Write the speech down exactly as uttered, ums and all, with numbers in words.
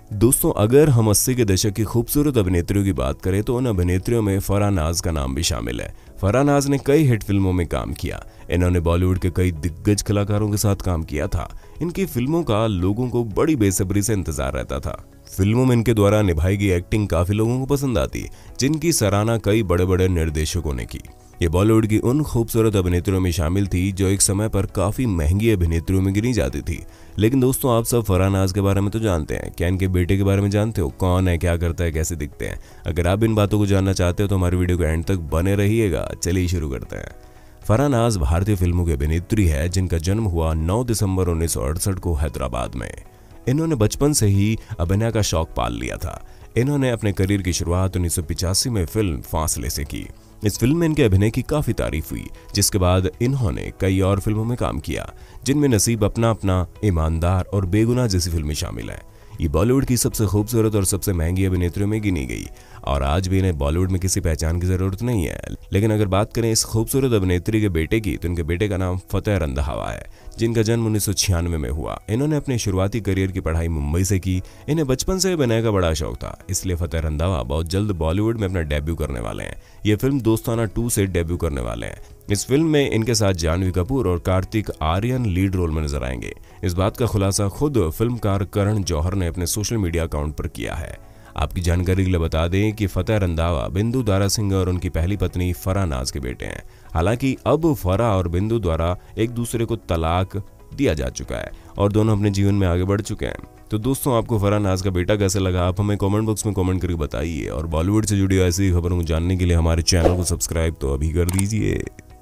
दोस्तों, अगर हम अस्सी के दशक की खूबसूरत अभिनेत्रियों की बात करें तो उन अभिनेत्रियों में फराह नाज का नाम भी शामिल है। फराह नाज ने कई हिट फिल्मों में काम किया। इन्होंने बॉलीवुड के कई दिग्गज कलाकारों के साथ काम किया था। इनकी फिल्मों का लोगों को बड़ी बेसब्री से इंतजार रहता था। फिल्मों में इनके द्वारा निभाई गई एक्टिंग काफी लोगों को पसंद आती, जिनकी सराहना कई बड़े बड़े निर्देशकों ने की। ये बॉलीवुड की उन खूबसूरत अभिनेत्रियों में शामिल थी जो एक समय पर काफी महंगी अभिनेत्रियों में गिनी जाती थी। लेकिन दोस्तों, आप सब फराह नाज के बारे में तो जानते हैं। क्या इनके बेटे के बारे में जानते हो? कौन है, क्या करता है, कैसे दिखते हैं? अगर आप इन बातों को जानना चाहते हो तो हमारी वीडियो को एंड तक बने रहिएगा। चलिए शुरू करते हैं। फराह नाज भारतीय फिल्मों की अभिनेत्री है जिनका जन्म हुआ नौ दिसंबर उन्नीस सौ अड़सठ को हैदराबाद में। इन्होंने बचपन से ही अभिनय का शौक पाल लिया था। इन्होंने अपने करियर की शुरुआत उन्नीस सौ पिचासी में फिल्म फासले से की। इस फिल्म में इनके अभिनय की काफी तारीफ हुई, जिसके बाद इन्होंने कई और फिल्मों में काम किया, जिनमें नसीब अपना अपना, ईमानदार और बेगुनाह जैसी फिल्में शामिल हैं। ये बॉलीवुड की सबसे खूबसूरत और सबसे महंगी अभिनेत्रियों में गिनी गई और आज भी इन्हें बॉलीवुड में किसी पहचान की जरूरत नहीं है। लेकिन अगर बात करें इस खूबसूरत अभिनेत्री के बेटे की, तो इनके बेटे का नाम फतेह रंधावा है, जिनका जन्म उन्नीस सौ छियानवे में हुआ। इन्होंने अपने शुरुआती करियर की पढ़ाई मुंबई से की। इन्हें बचपन से अभिनय का बड़ा शौक था, इसलिए फतेह रंधावा बहुत जल्द बॉलीवुड में अपना डेब्यू करने वाले हैं। ये फिल्म दोस्ताना टू से डेब्यू करने वाले हैं। इस फिल्म में इनके साथ जानवी कपूर और कार्तिक आर्यन लीड रोल में नजर आएंगे। इस बात का खुलासा खुद फिल्मकार करण जौहर ने अपने सोशल मीडिया अकाउंट पर किया है। आपकी जानकारी के लिए बता दें कि फतेह रंधावा बिंदु दारा सिंह और उनकी पहली पत्नी फराह नाज के बेटे हैं। हालांकि अब फराह और बिंदु द्वारा एक दूसरे को तलाक दिया जा चुका है और दोनों अपने जीवन में आगे बढ़ चुके हैं। तो दोस्तों, आपको फराह नाज का बेटा कैसे लगा, आप हमें कमेंट बॉक्स में कमेंट करके बताइए। और बॉलीवुड से जुड़ी ऐसी खबरों को जानने के लिए हमारे चैनल को सब्सक्राइब तो अभी कर दीजिए।